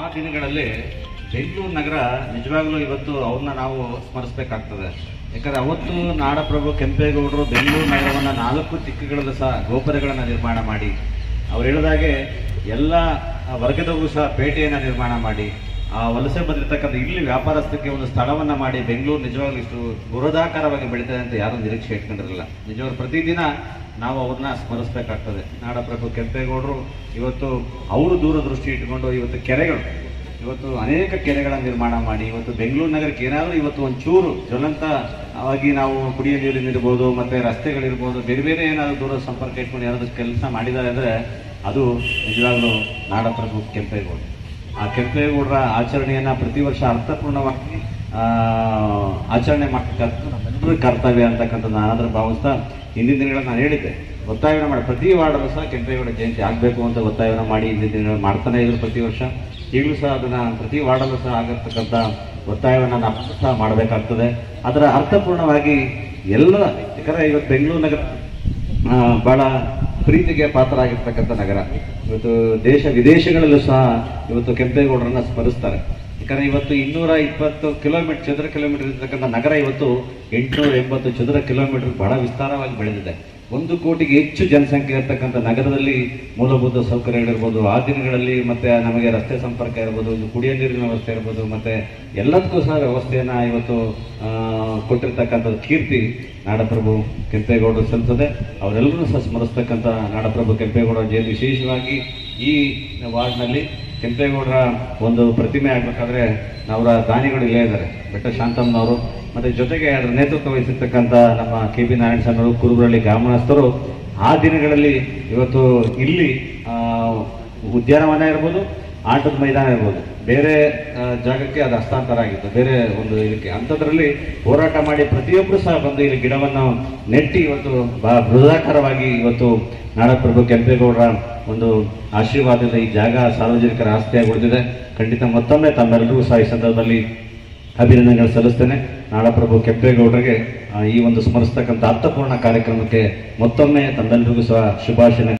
ದಿನಗಳಲ್ಲಿ ಬೆಂಗಳೂರು ನಗರ ನಿಜವಾಗ್ಲೂ ಇವತ್ತು ಅವ್ರನ್ನ ನಾವು ಸ್ಮರಿಸಬೇಕಾಗ್ತದೆ. ಯಾಕಂದರೆ ಅವತ್ತು ನಾಡಪ್ರಭು ಕೆಂಪೇಗೌಡರು ಬೆಂಗಳೂರು ನಗರವನ್ನು 4 ದಿಕ್ಕುಗಳಲ್ಲೂ ಸಹ ಗೋಪುರಗಳನ್ನು ನಿರ್ಮಾಣ ಮಾಡಿ, ಅವ್ರು ಹೇಳಿದಾಗೆ ಎಲ್ಲ ವರ್ಗದವೂ ಸಹ ಪೇಟೆಯನ್ನು ನಿರ್ಮಾಣ ಮಾಡಿ, ಆ ವಲಸೆ ಬಂದಿರತಕ್ಕಂಥ ಇಲ್ಲಿ ವ್ಯಾಪಾರಸ್ಥಕ್ಕೆ ಒಂದು ಸ್ಥಳವನ್ನು ಮಾಡಿ ಬೆಂಗಳೂರು ನಿಜವಾಗ್ಲೂ ಇಷ್ಟು ಬೃಹದಾಕಾರವಾಗಿ ಬೆಳೀತದೆ ಅಂತ ಯಾರೂ ನಿರೀಕ್ಷೆ ಇಟ್ಕೊಂಡಿರಲಿಲ್ಲ. ನಿಜವಾಗ್ಲೂ ಪ್ರತಿದಿನ ನಾವು ಅವ್ರನ್ನ ಸ್ಮರಿಸಬೇಕಾಗ್ತದೆ. ನಾಡಪ್ರಭು ಕೆಂಪೇಗೌಡರು ಇವತ್ತು ಅವರು ದೂರದೃಷ್ಟಿ ಇಟ್ಕೊಂಡು ಇವತ್ತು ಕೆರೆಗಳು, ಇವತ್ತು ಅನೇಕ ಕೆರೆಗಳ ನಿರ್ಮಾಣ ಮಾಡಿ ಇವತ್ತು ಬೆಂಗಳೂರು ನಗರಕ್ಕೆ ಏನಾದರೂ ಇವತ್ತು ಒಂಚೂರು ಜ್ವಲಂತವಾಗಿ ನಾವು ಕುಡಿಯೋ ನೀರಿನಿರ್ಬೋದು, ಮತ್ತು ರಸ್ತೆಗಳಿರ್ಬೋದು, ಬೇರೆ ಬೇರೆ ಏನಾದರೂ ದೂರ ಸಂಪರ್ಕ ಇಟ್ಕೊಂಡು ಏನಾದರೂ ಕೆಲಸ ಮಾಡಿದ್ದಾರೆ ಅಂದರೆ ಅದು ನಿಜವಾಗ್ಲೂ ನಾಡಪ್ರಭು ಕೆಂಪೇಗೌಡರು. ಆ ಕೆಂಪೇಗೌಡರ ಆಚರಣೆಯನ್ನು ಪ್ರತಿ ವರ್ಷ ಅರ್ಥಪೂರ್ಣವಾಗಿ ಆಚರಣೆ ಮಾಡ್ತಕ್ಕಂಥ ನಮ್ಮೆಲ್ಲರ ಕರ್ತವ್ಯ ಅಂತಕ್ಕಂಥದ್ದು ನಾನಾದರೂ ಭಾವಿಸ್ತಾ ಹಿಂದಿನ ದಿನಗಳನ್ನು ನಾನು ಹೇಳಿದ್ದೆ, ಒತ್ತಾಯವನ್ನು ಮಾಡಿ ಪ್ರತಿ ವಾರ್ಡಲ್ಲೂ ಸಹ ಕೆಂಪೇಗೌಡ ಜಯಂತಿ ಆಗಬೇಕು ಅಂತ ಒತ್ತಾಯವನ್ನು ಮಾಡಿ ಹಿಂದಿನ ದಿನಗಳು ಮಾಡ್ತಾನೆ ಇದ್ರು ಪ್ರತಿ ವರ್ಷ. ಈಗಲೂ ಸಹ ಅದನ್ನು ಪ್ರತಿ ವಾರ್ಡಲ್ಲೂ ಸಹ ಆಗಿರ್ತಕ್ಕಂಥ ಒತ್ತಾಯವನ್ನು ನಾವು ಸಹ ಮಾಡಬೇಕಾಗ್ತದೆ. ಅದರ ಅರ್ಥಪೂರ್ಣವಾಗಿ ಎಲ್ಲ, ಯಾಕಂದರೆ ಇವತ್ತು ಬೆಂಗಳೂರು ನಗರ ಭಾಳ ಪ್ರೀತಿಗೆ ಪಾತ್ರ ಆಗಿರ್ತಕ್ಕಂಥ ನಗರ. ಇವತ್ತು ದೇಶ ವಿದೇಶಗಳಲ್ಲೂ ಸಹ ಇವತ್ತು ಕೆಂಪೇಗೌಡರನ್ನ ಸ್ಮರಿಸ್ತಾರೆ. ಯಾಕಂದರೆ ಇವತ್ತು 220 ಕಿಲೋಮೀಟರ್ ಚದರ ಕಿಲೋಮೀಟರ್ ಇರ್ತಕ್ಕಂಥ ನಗರ ಇವತ್ತು 880 ಚದರ ಕಿಲೋಮೀಟರ್ ಬಹಳ ವಿಸ್ತಾರವಾಗಿ ಬೆಳೆದಿದೆ. 1 ಕೋಟಿಗೆ ಹೆಚ್ಚು ಜನಸಂಖ್ಯೆ ಇರತಕ್ಕಂಥ ನಗರದಲ್ಲಿ ಮೂಲಭೂತ ಸೌಕರ್ಯಗಳಿರ್ಬೋದು, ಆ ದಿನಗಳಲ್ಲಿ ಮತ್ತು ನಮಗೆ ರಸ್ತೆ ಸಂಪರ್ಕ ಇರ್ಬೋದು, ಕುಡಿಯೋ ನೀರಿನ ವ್ಯವಸ್ಥೆ ಇರ್ಬೋದು, ಮತ್ತು ಎಲ್ಲದಕ್ಕೂ ಸಹ ವ್ಯವಸ್ಥೆಯನ್ನು ಇವತ್ತು ಕೊಟ್ಟಿರ್ತಕ್ಕಂಥದ್ದು ಕೀರ್ತಿ ನಾಡಪ್ರಭು ಕೆಂಪೇಗೌಡರು ಸಲ್ತದೆ. ಅವರೆಲ್ಲರೂ ಸಹ ಸ್ಮರಿಸ್ತಕ್ಕಂಥ ನಾಡಪ್ರಭು ಕೆಂಪೇಗೌಡರ ಜಯಂತಿ. ವಿಶೇಷವಾಗಿ ಈ ವಾರ್ಡ್ನಲ್ಲಿ ಕೆಂಪೇಗೌಡರ ಒಂದು ಪ್ರತಿಮೆ ಆಗಬೇಕಾದ್ರೆ ಅವರ ದಾನಿಗಳು ಇಲ್ಲೇ ಇದ್ದಾರೆ, ಬೆಟ್ಟ ಶಾಂತಮ್ಮನವರು, ಮತ್ತು ಜೊತೆಗೆ ಅದರ ನೇತೃತ್ವ ವಹಿಸಿರ್ತಕ್ಕಂಥ ನಮ್ಮ KP ನಾರಾಯಣ ಸ್ವಾಮಿಯವರು, ಕುರುಬರಳ್ಳಿ ಗ್ರಾಮಸ್ಥರು. ಆ ದಿನಗಳಲ್ಲಿ ಇವತ್ತು ಇಲ್ಲಿ ಉದ್ಯಾನವನ ಇರ್ಬೋದು, ಆಟದ ಮೈದಾನ ಇರ್ಬೋದು, ಬೇರೆ ಜಾಗಕ್ಕೆ ಅದು ಹಸ್ತಾಂತರ ಆಗಿತ್ತು, ಬೇರೆ ಒಂದು ಇದಕ್ಕೆ. ಅಂಥದ್ರಲ್ಲಿ ಹೋರಾಟ ಮಾಡಿ ಪ್ರತಿಯೊಬ್ಬರು ಸಹ ಬಂದು ಇಲ್ಲಿ ಗಿಡವನ್ನು ನೆಟ್ಟಿ ಇವತ್ತು ಬೃಹದಾಕಾರವಾಗಿ ಇವತ್ತು ನಾಡಪ್ರಭು ಕೆಂಪೇಗೌಡರ ಒಂದು ಆಶೀರ್ವಾದದ ಈ ಜಾಗ ಸಾರ್ವಜನಿಕರ ಆಸ್ತಿಯಾಗಿ ಉಳಿದಿದೆ. ಖಂಡಿತ ಮತ್ತೊಮ್ಮೆ ತಮ್ಮೆಲ್ಲರಿಗೂ ಸಹ ಈ ಸಂದರ್ಭದಲ್ಲಿ ಅಭಿನಂದನೆಗಳು ಸಲ್ಲಿಸ್ತೇನೆ. ನಾಡಪ್ರಭು ಕೆಂಪೇಗೌಡರಿಗೆ ಈ ಒಂದು ಸ್ಮರಿಸ್ತಕ್ಕಂಥ ಅರ್ಥಪೂರ್ಣ ಕಾರ್ಯಕ್ರಮಕ್ಕೆ ಮತ್ತೊಮ್ಮೆ ತಮ್ಮೆಲ್ಲರಿಗೂ ಸಹ ಶುಭಾಶಯ.